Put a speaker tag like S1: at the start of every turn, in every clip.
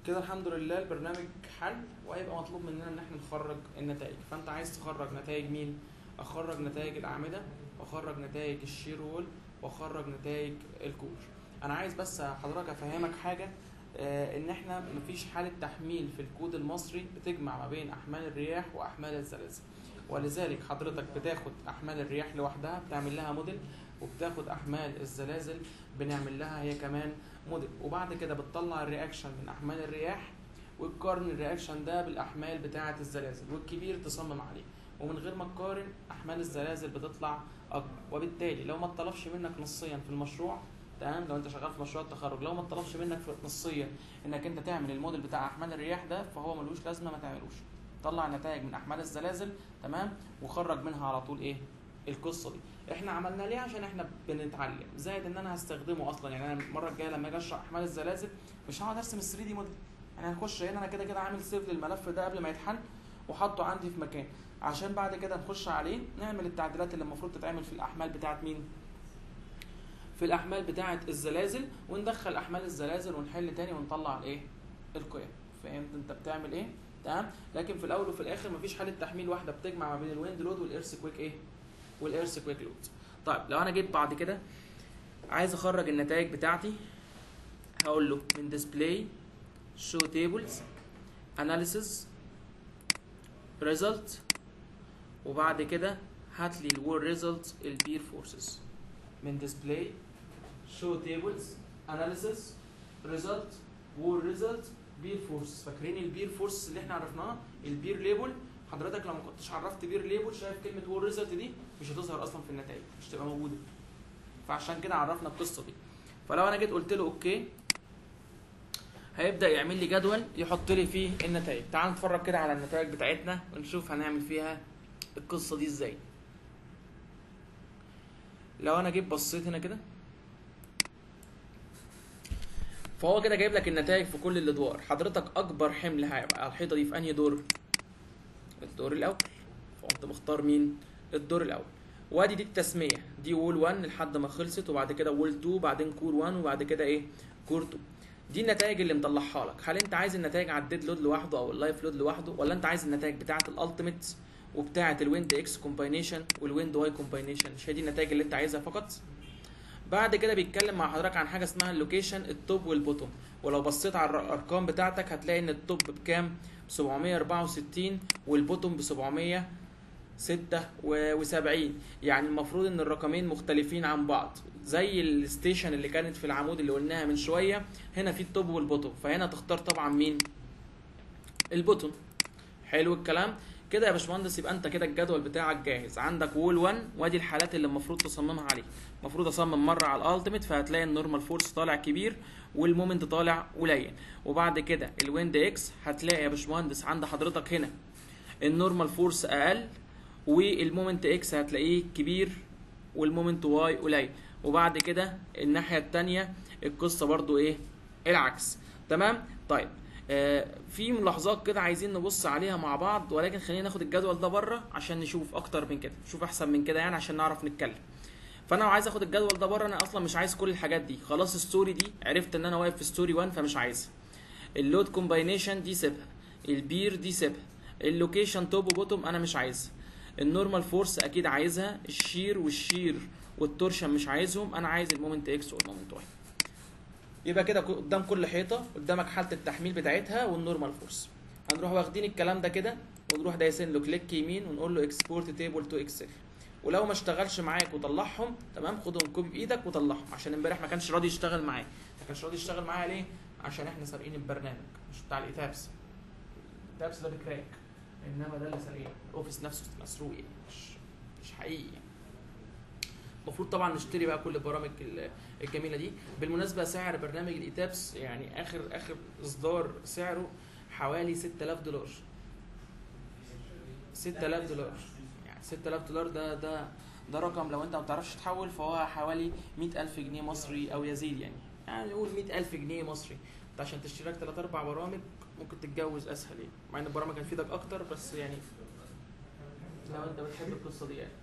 S1: كده الحمد لله البرنامج حل، وهيبقى مطلوب مننا ان احنا نخرج النتائج. فانت عايز تخرج نتائج مين؟ اخرج نتائج الاعمده، واخرج نتائج الشير وول، واخرج نتائج الكور. انا عايز بس حضرتك افهمك حاجه، ان احنا مفيش حاله تحميل في الكود المصري بتجمع ما بين احمال الرياح واحمال الزلازل، ولذلك حضرتك بتاخد احمال الرياح لوحدها بتعمل لها موديل، وبتاخد احمال الزلازل بنعمل لها هي كمان موديل، وبعد كده بتطلع الرياكشن من احمال الرياح وتقارن الرياكشن ده بالاحمال بتاعه الزلازل، والكبير تصمم عليه، ومن غير ما تقارن احمال الزلازل بتطلع اكبر. وبالتالي لو ما اتطلبش منك نصيا في المشروع، تمام، لو انت شغال في مشروع التخرج، لو ما اتطلبش منك نصيا انك انت تعمل الموديل بتاع احمال الرياح ده، فهو ملوش لازمه، ما تعملوش. طلع نتائج من احمال الزلازل، تمام، وخرج منها على طول ايه القصه دي. احنا عملنا ليه؟ عشان احنا بنتعلم، زائد ان انا هستخدمه اصلا. يعني انا المره الجايه لما اجي اشرح احمال الزلازل مش هقعد ارسم ال 3 دي موديل، يعني هنخش هنا انا كده كده عامل سيف للملف ده قبل ما يتحل وحاطه عندي في مكان، عشان بعد كده نخش عليه نعمل التعديلات اللي المفروض تتعمل في الاحمال بتاعه مين؟ في الاحمال بتاعه الزلازل، وندخل احمال الزلازل ونحل تاني ونطلع الايه؟ القيم. فهمت انت بتعمل ايه؟ تمام. لكن في الاول وفي الاخر مفيش حاله تحميل واحده بتجمع ما بين الويند لود والايرث ايه؟ والايرث لود. طيب لو انا جيت بعد كده عايز اخرج النتائج بتاعتي، هقول له من display show tables analysis result، وبعد كده هات لي الور ريزلت البير فورسز. من display show tables analysis result war result بير فورس. فاكرين البير فورس اللي احنا عرفناها؟ البير ليبل. حضرتك لو ما كنتش عرفت بير ليبل، شايف كلمه وور ريزلت دي مش هتظهر اصلا في النتائج، مش هتبقى موجوده، فعشان كده عرفنا القصه دي. فلو انا جيت قلت له اوكي، هيبدا يعمل لي جدول يحط لي فيه النتائج. تعال نتفرج كده على النتائج بتاعتنا ونشوف هنعمل فيها القصه دي ازاي. لو انا جيت بصيت هنا كده، فهو كده جايب لك النتائج في كل الادوار. حضرتك اكبر حمل هيبقى على الحيطه دي في انهي دور؟ الدور الاول، فقمت مختار مين؟ الدور الاول. وادي دي التسميه، دي وول 1 لحد ما خلصت، وبعد كده وول 2، بعدين كور 1، وبعد كده ايه؟ كور 2. دي النتائج اللي مطلعها لك. هل انت عايز النتائج على الديد لود لوحده او اللايف لود لوحده، ولا انت عايز النتائج بتاعه الالتيميت وبتاعه الويند اكس كومباينيشن والويند واي كومباينيشن؟ مش هي دي النتائج اللي انت عايزها فقط؟ بعد كده بيتكلم مع حضرتك عن حاجه اسمها اللوكيشن، التوب والبوتوم. ولو بصيت على الارقام بتاعتك هتلاقي ان التوب بكام؟ ب 764 والبوتوم ب 776. يعني المفروض ان الرقمين مختلفين عن بعض، زي الستيشن اللي كانت في العمود اللي قلناها من شويه. هنا في التوب والبوتوم، فهنا تختار طبعا مين؟ البوتوم. حلو الكلام كده يا باشمهندس. يبقى انت كده الجدول بتاعك جاهز. عندك وول 1، وادي الحالات اللي المفروض تصممها عليه. المفروض اصمم مره على الالتيميت، فهتلاقي النورمال فورس طالع كبير والمومنت طالع قليل. وبعد كده الويند اكس، هتلاقي يا باشمهندس عند حضرتك هنا النورمال فورس اقل، والمومنت اكس هتلاقيه كبير والمومنت واي قليل. وبعد كده الناحيه الثانيه القصه برضو ايه؟ العكس. تمام. طيب في ملاحظات كده عايزين نبص عليها مع بعض، ولكن خلينا ناخد الجدول ده بره عشان نشوف اكتر من كده، نشوف احسن من كده يعني عشان نعرف نتكلم. فانا لو عايز اخد الجدول ده بره، انا اصلا مش عايز كل الحاجات دي. خلاص الستوري دي عرفت ان انا واقف في ستوري 1 فمش عايزها. اللود كومباينيشن دي سيبها، البير دي سيبها، اللوكيشن توب وبوتوم انا مش عايزها، النورمال فورس اكيد عايزها، الشير والتورشن مش عايزهم، انا عايز المومنت اكس والمومنت واي. يبقى كده قدام كل حيطه قدامك حاله التحميل بتاعتها والنورمال فورس. هنروح واخدين الكلام ده كده ونروح دايسين له كليك يمين ونقول له اكسبورت تيبل تو اكسل. ولو ما اشتغلش معاك وطلعهم، تمام، خدهم كوبي بايدك وطلعهم. عشان امبارح ما كانش راضي يشتغل معايا. ما كانش راضي يشتغل معايا ليه؟ عشان احنا سارقين البرنامج، مش بتاع الايتابس. الايتابس ده بكراك، انما ده اللي سارقينه. الاوفيس نفسه مسروق، مش حقيقي. المفروض طبعا نشتري بقى كل البرامج الجميله دي. بالمناسبه سعر برنامج الايتابس يعني اخر اصدار سعره حوالي $6000. 6000 $. يعني $6000 ده رقم لو انت ما بتعرفش تحول، فهو حوالي 100,000 جنيه مصري او يزيد. يعني نقول 100,000 جنيه مصري. انت عشان تشتري لك 3-4 برامج ممكن تتجوز اسهل يعني، مع ان البرامج هتفيدك اكتر، بس يعني لو انت بتحب القصه دي يعني.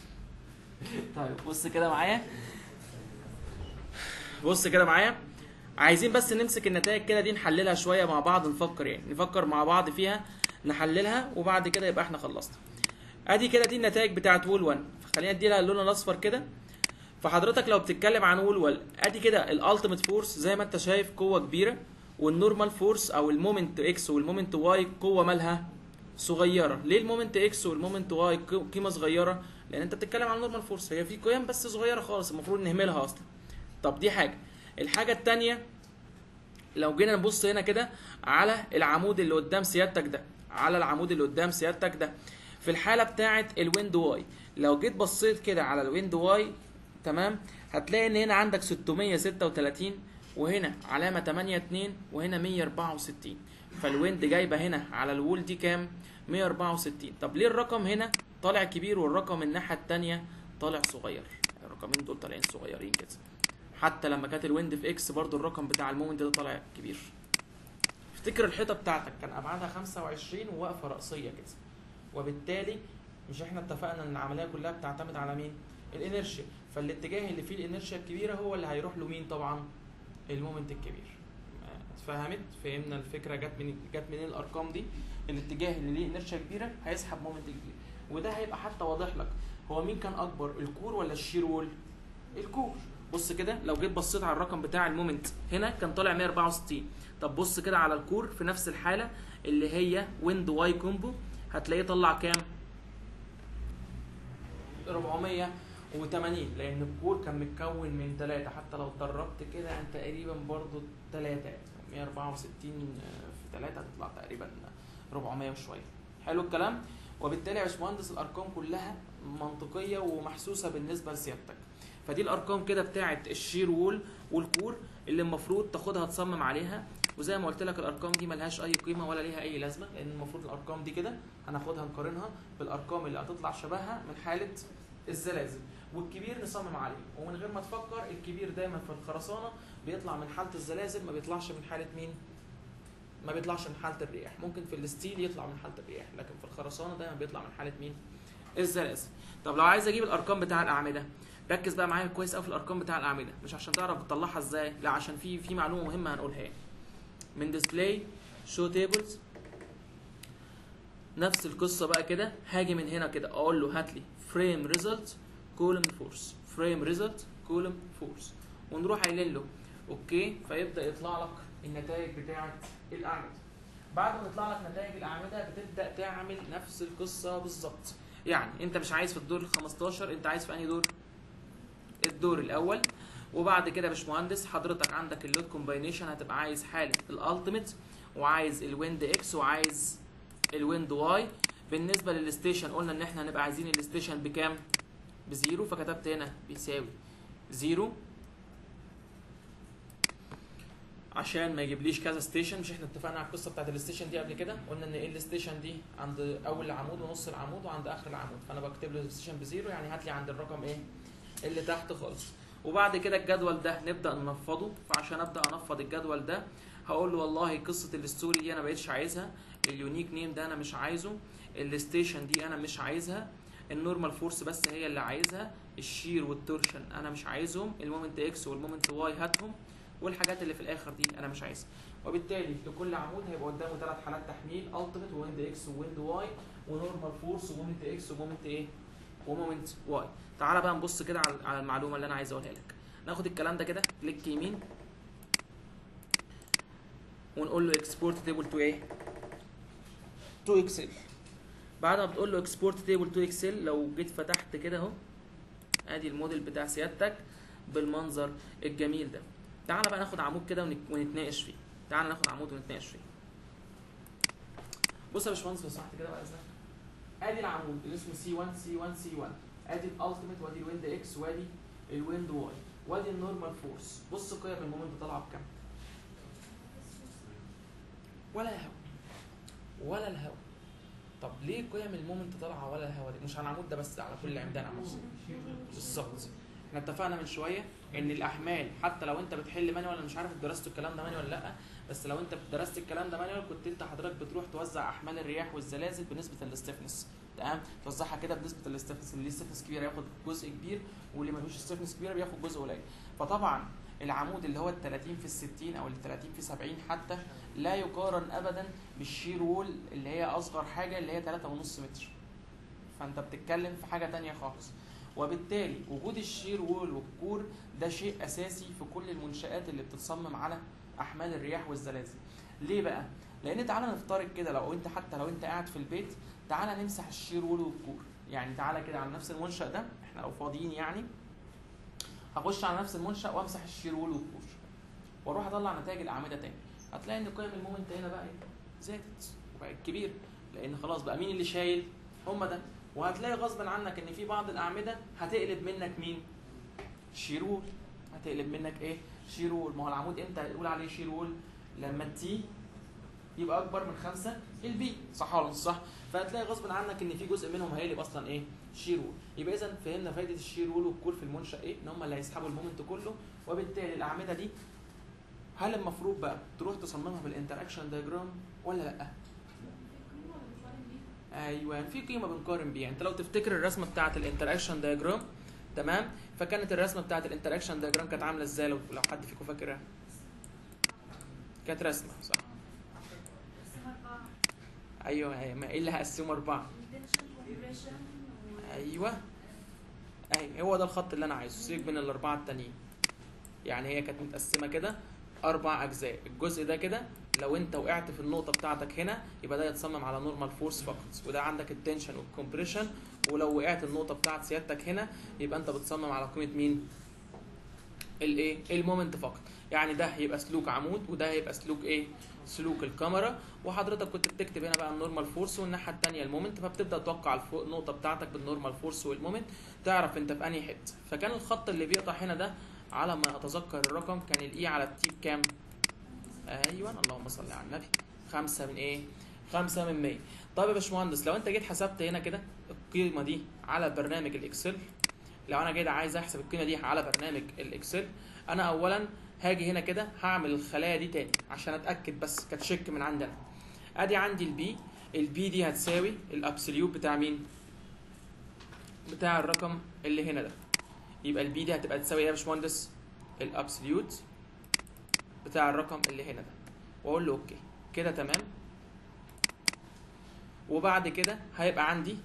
S1: طيب بص كده معايا، عايزين بس نمسك النتائج كده دي نحللها شويه مع بعض، نفكر يعني نفكر مع بعض فيها نحللها، وبعد كده يبقى احنا خلصنا. ادي كده دي النتائج بتاعت وول 1، فخلينا ندي لها اللون الاصفر كده. فحضرتك لو بتتكلم عن وول 1 ادي كده الالتيميت فورس زي ما انت شايف قوه كبيره، والنورمال فورس او المومنت اكس والمومنت واي قوه مالها صغيره. ليه المومنت اكس والمومنت واي قيمه صغيره؟ لان انت بتتكلم عن النورمال فورس، هي في قيم بس صغيره خالص المفروض نهملها اصلا. طب دي حاجه. الحاجه الثانيه لو جينا نبص هنا كده على العمود اللي قدام سيادتك ده، على العمود اللي قدام سيادتك ده، في الحاله بتاعه الويند واي لو جيت بصيت كده على الويند واي تمام، هتلاقي ان هنا عندك 636 وهنا علامه 82 وهنا 164. فالويند جايبه هنا على الوول دي كام؟ 164. طب ليه الرقم هنا طالع كبير والرقم الناحيه الثانيه طالع صغير؟ الرقمين دول طالعين صغيرين كده. حتى لما كانت الويند في اكس برضو الرقم بتاع المومنت ده طالع كبير. افتكر الحيطه بتاعتك كان ابعادها 25 وواقفه راسيه كده، وبالتالي مش احنا اتفقنا ان العمليه كلها بتعتمد على مين؟ الانرشيا. فالاتجاه اللي فيه الانرشيا الكبيره هو اللي هيروح له مين؟ طبعا المومنت الكبير. اتفهمت؟ فهمنا الفكره جت منين الارقام دي؟ الاتجاه اللي ليه انرشيا كبيره هيسحب مومنت كبير، وده هيبقى حتى واضح لك. هو مين كان اكبر، الكور ولا الشير وول؟ الكور. بص كده لو جيت بصيت على الرقم بتاع المومنت هنا كان طالع 164. طب بص كده على الكور في نفس الحاله اللي هي ويند واي كومبو، هتلاقيه طلع كام؟ 480. لان الكور كان متكون من 3، حتى لو اتدربت كده انت تقريبا برضو 3 164 في 3 هتطلع تقريبا 400 وشويه. حلو الكلام. وبالتالي يا باشمهندس الارقام كلها منطقيه ومحسوسه بالنسبه لسيادتك. فدي الارقام كده بتاعت الشير وول والكور اللي المفروض تاخدها تصمم عليها. وزي ما قلت لك الارقام دي ملهاش اي قيمه ولا ليها اي لازمه، لان المفروض الارقام دي كده هناخدها نقارنها بالارقام اللي هتطلع شبهها من حاله الزلازل. والكبير نصمم عليه، ومن غير ما تفكر الكبير دايما في الخرسانه بيطلع من حاله الزلازل، ما بيطلعش من حاله مين؟ ما بيطلعش من حاله الرياح. ممكن في الستيل يطلع من حاله الرياح، لكن في الخرسانه دايما بيطلع من حاله مين؟ الزلازل. طب لو عايز اجيب الارقام بتاع الاعمده، ركز بقى معايا كويس قوي في الارقام بتاع الاعمده، مش عشان تعرف تطلعها ازاي، لا عشان في معلومه مهمه هنقولها. من ديسبلاي شو تيبلز نفس القصه بقى كده، هاجي من هنا كده اقول له هات لي فريم ريزلت كولوم فورس، فريم ريزلت كولوم فورس، ونروح قايلين له اوكي، فيبدا يطلع لك النتائج بتاعه الاعمده. بعد ما يطلع لك نتائج الاعمده بتبدا تعمل نفس القصه بالظبط. يعني انت مش عايز في الدور ال 15، انت عايز في انهي دور؟ الدور الاول. وبعد كده يا باشمهندس حضرتك عندك اللود كومباينيشن هتبقى عايز حاله الالتيميت، وعايز الويند اكس، وعايز الويند واي. بالنسبه للستيشن قلنا ان احنا هنبقى عايزين الستيشن بكام؟ بزيرو، فكتبت هنا بيساوي زيرو عشان ما يجيبليش كذا ستيشن. مش احنا اتفقنا على القصه بتاعت الستيشن دي قبل كده؟ قلنا ان ايه الستيشن دي؟ عند اول العمود ونص العمود وعند اخر العمود، فانا بكتب له الستيشن بزيرو، يعني هات لي عند الرقم ايه؟ اللي تحت خالص. وبعد كده الجدول ده نبدا ننفضه. فعشان ابدا انفض الجدول ده هقول له والله قصه الستوري دي انا ما بقتش عايزها، اليونيك نيم ده انا مش عايزه، الستيشن دي انا مش عايزها، النورمال فورس بس هي اللي عايزها، الشير والتورشن انا مش عايزهم، المومنت اكس والمومنت واي هاتهم، والحاجات اللي في الاخر دي انا مش عايزها. وبالتالي لكل عمود هيبقى قدامه 3 حالات تحميل، التيميت وويند اكس وويند واي ونورمال فورس ومومنت اكس ومومنت ايه؟ ومومنت واي. تعالى بقى نبص كده على المعلومه اللي انا عايز اقولها لك. ناخد الكلام ده كده كليك يمين ونقول له اكسبورت تيبل تو ايه؟ تو اكسل. بعد ما بتقول له اكسبورت تيبل تو اكسل، لو جيت فتحت كده اهو ادي الموديل بتاع سيادتك بالمنظر الجميل ده. تعالى بقى ناخد عمود كده ونتناقش فيه. تعالى ناخد عمود ونتناقش فيه. بص يا باشمهندس لو سمحت كده بقى ازاي؟ ادي العمود اللي اسمه سي 1 سي 1 سي 1، ادي الالتيميت وادي الويند اكس وادي الويند واي وادي النورمال فورس. بص قيم المومنت طالعه بكام؟ ولا الهوا ولا الهوا. طب ليه قيم المومنت طالعه ولا الهوا دي؟ مش على العمود ده بس، على كل عمدان عمود. بالظبط. احنا اتفقنا من شويه ان الاحمال حتى لو انت بتحل مانيوال، انا مش عارف درست الكلام ده مانيوال ولا لا، بس لو انت درست الكلام ده مانيوال كنت انت حضرتك بتروح توزع احمال الرياح والزلازل بنسبه الاستفنس. تمام؟ توزعها كده بنسبه الاستفنس، اللي ستفنس كبير هياخد جزء كبير، واللي ملوش ستفنس كبير بياخد جزء قليل. فطبعا العمود اللي هو ال 30 في ال 60 او ال 30 في 70 حتى لا يقارن ابدا بالشير وول اللي هي اصغر حاجه اللي هي 3.5 متر. فانت بتتكلم في حاجه تانية خالص. وبالتالي وجود الشير وول والكور ده شيء اساسي في كل المنشآت اللي بتتصمم على احمال الرياح والزلازل. ليه بقى؟ لان تعالى نفترض كده لو انت حتى لو انت قاعد في البيت، تعالى نمسح الشير وول والكور. يعني تعالى كده على نفس المنشأ ده، احنا لو فاضيين يعني هخش على نفس المنشأ وامسح الشير وول والكور واروح اطلع نتائج الاعمده تاني. هتلاقي ان قيم المومنت هنا بقى زادت وبقت كبيره، لان خلاص بقى مين اللي شايل؟ هم ده. وهتلاقي غصبا عنك ان في بعض الاعمده هتقلب منك مين؟ شير وول. هتقلب منك ايه؟ شير وول. ما هو العمود امتى هنقول عليه شير وول؟ لما التي يبقى اكبر من 5 البي، صح ولا مش صح؟ فهتلاقي غصب عنك ان في جزء منهم هيقلب اصلا ايه؟ شير وول. يبقى اذا فهمنا فايده الشير وول والكور في المنشا ايه؟ ان هم اللي هيسحبوا المومنت كله. وبالتالي الاعمده دي هل المفروض بقى تروح تصممها بالانتراكشن دايجرام ولا لا؟ ايوه في قيمه بنقارن بيها. انت لو تفتكر الرسمه بتاعه الانتراكشن دايجرام، تمام؟ فكانت الرسمه بتاعه الانتراكشن دايجرام كانت عامله ازاي لو حد فيكم فاكرها؟ كانت رسمه صح؟ ايوه ما ايه اللي هقسمه 4؟ ايوه هو ده الخط اللي انا عايزه. سيبك من الاربعه التانيين. يعني هي كانت متقسمه كده 4 اجزاء. الجزء ده كده لو انت وقعت في النقطه بتاعتك هنا يبقى ده يتصمم على نورمال فورس فقط، وده عندك التنشن والكمبريشن. ولو وقعت النقطه بتاعت سيادتك هنا يبقى انت بتصمم على قيمه مين؟ الايه؟ المومنت فقط. يعني ده هيبقى سلوك عمود وده هيبقى سلوك ايه؟ سلوك الكاميرا. وحضرتك كنت بتكتب هنا بقى النورمال فورس والناحيه الثانيه المومنت، فبتبدا توقع النقطه بتاعتك بالنورمال فورس والمومنت، تعرف انت في انهي حته. فكان الخط اللي بيقطع هنا ده على ما اتذكر الرقم كان الاي على التي بكام؟ ايوه اللهم صل على النبي، 5 من ايه؟ 5 من 100. طيب يا باشمهندس لو انت جيت حسبت هنا كده القيمه دي على برنامج الاكسل، لو انا جاي عايز احسب القيمه دي على برنامج الاكسل، انا اولا هاجي هنا كده هعمل الخلايا دي تاني عشان اتاكد بس كتشيك من عندنا. ادي عندي البي دي هتساوي الابسوليوت بتاع مين؟ بتاع الرقم اللي هنا ده. يبقى البي دي هتبقى تساوي ايه يا باشمهندس؟ الابسوليوت بتاع الرقم اللي هنا ده. واقول له اوكي كده تمام. وبعد كده هيبقى عندي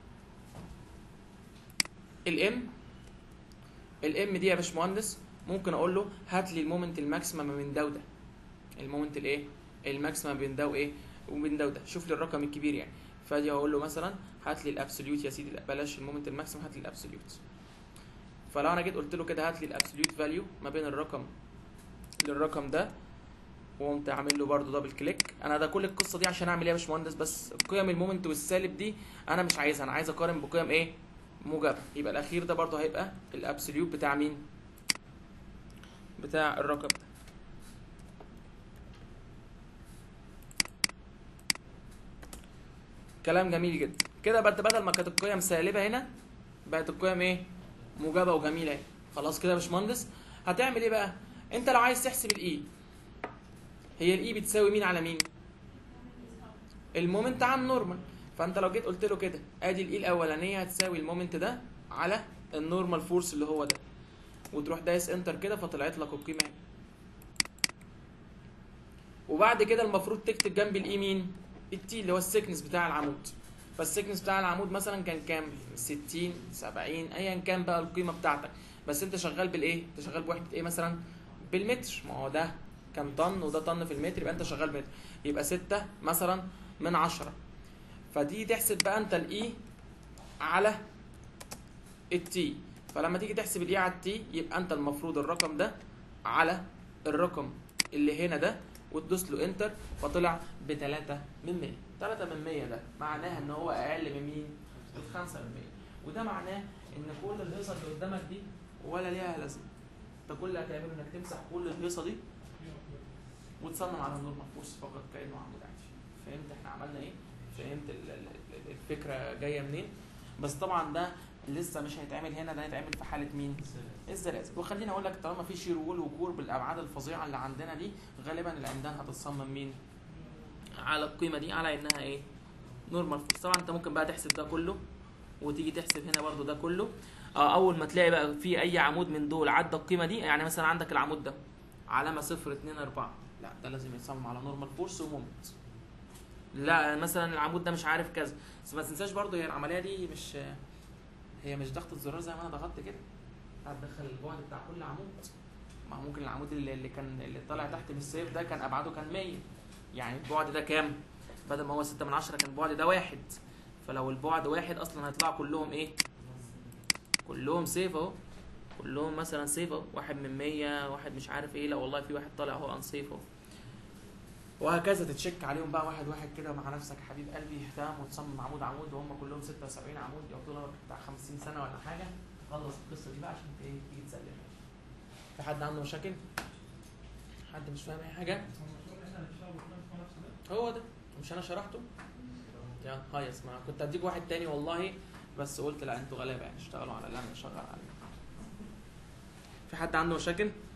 S1: الام دي يا باشمهندس ممكن اقول له هات لي المومنت الماكسيمم من ده وده. المومنت الايه؟ الماكسيمم بين ده وايه؟ وبين ده وده. شوف لي الرقم الكبير يعني. فادي اقول له مثلا هات لي الابسوليوت يا سيدي، بلاش المومنت الماكسيمم، هات لي الابسوليوت. فلو انا جيت قلت له كده هات لي الابسوليوت فاليو ما بين الرقم للرقم ده، وقمت عامل له برده دبل كليك. انا ده كل القصه دي عشان اعمل ايه يا باشمهندس؟ بس قيم المومنت والسالب دي انا مش عايزها، انا عايز اقارن بقيم ايه؟ موجبه. يبقى الاخير ده برده هيبقى الابسوليوت بتاع مين؟ بتاع الرقم ده. كلام جميل جدا. كده بقت بدل ما كانت القيم سالبه هنا بقت القيم ايه؟ موجبه وجميله اهي. خلاص كده يا باشمهندس. هتعمل ايه بقى؟ انت لو عايز تحسب الاي، هي الاي بتساوي مين على مين؟ المومنت على النورمال. فانت لو جيت قلت له كده ادي الاي الاولانيه هتساوي المومنت ده على النورمال فورس اللي هو ده، وتروح دايس انتر كده فطلعت لك القيمه اهي. وبعد كده المفروض تكتب جنب الاي مين؟ التي اللي هو السكنس بتاع العمود. فالسكنس بتاع العمود مثلا كان كام؟ 60 70 ايا كان بقى القيمه بتاعتك. بس انت شغال بالايه؟ انت شغال بوحده ايه مثلا؟ بالمتر. ما هو ده كام طن وده طن في المتر، يبقى انت شغال متر. يبقى 6 مثلا من 10. فدي تحسب بقى انت الاي على التي. فلما تيجي تحسب الاي على التي يبقى انت المفروض الرقم ده على الرقم اللي هنا ده وتدوس له انتر فطلع ب 3 من 100. 3 من 100 ده معناها ان هو اقل من مين؟ ال 5 من 100. وده معناه ان كل الهيصه اللي قدامك دي ولا ليها لازمه. انت كل اللي هتعمله انك تمسح كل الهيصه دي وتصمم على النورمال فورس فقط كانه عمود عادي. فهمت احنا عملنا ايه؟ فهمت الفكره جايه منين؟ بس طبعا ده لسه مش هيتعمل هنا، ده هيتعمل في حاله مين؟ الزلازل. وخليني اقول لك طالما في شير وول وكور بالابعاد الفظيعه اللي عندنا دي، غالبا العمدان هتتصمم مين؟ على القيمه دي على انها ايه؟ نورمال فورس. طبعا انت ممكن بقى تحسب ده كله وتيجي تحسب هنا برده ده كله. اول ما تلاقي بقى في اي عمود من دول عدى القيمه دي، يعني مثلا عندك العمود ده علامه 0 2 4، لا ده لازم يتصمم على نورمال فورس ومومنت. لا مثلا العمود ده مش عارف كذا، بس ما تنساش برضو هي العمليه دي مش، هي مش ضغط الزرار زي ما انا ضغطت كده، هتدخل البعد بتاع كل عمود. ما هو ممكن العمود اللي طالع تحت من السيف ده كان ابعاده كان 100، يعني البعد ده كام؟ بدل ما هو 6 من 10 كان البعد ده 1، فلو البعد 1 اصلا هيطلعوا كلهم ايه؟ كلهم سيف اهو، كلهم مثلا سيف اهو، 1 من 100، واحد مش عارف ايه، لا والله في واحد طالع اهو ان سيف اهو. وهكذا تتشك عليهم بقى واحد واحد كده مع نفسك يا حبيب قلبي، تمام، وتصمم عمود عمود، وهم كلهم 76 عمود يقعدوا لك بتاع 50 سنه ولا حاجه تخلص القصه دي بقى عشان تيجي تسلمها. في حد عنده مشاكل؟ حد مش فاهم اي حاجه؟ هو ده مش انا شرحته؟ يا هايس، ما كنت هديك واحد تاني والله، بس قلت لا انتوا غلابه يعني اشتغلوا على اللي انا شغال عليه. في حد عنده مشاكل؟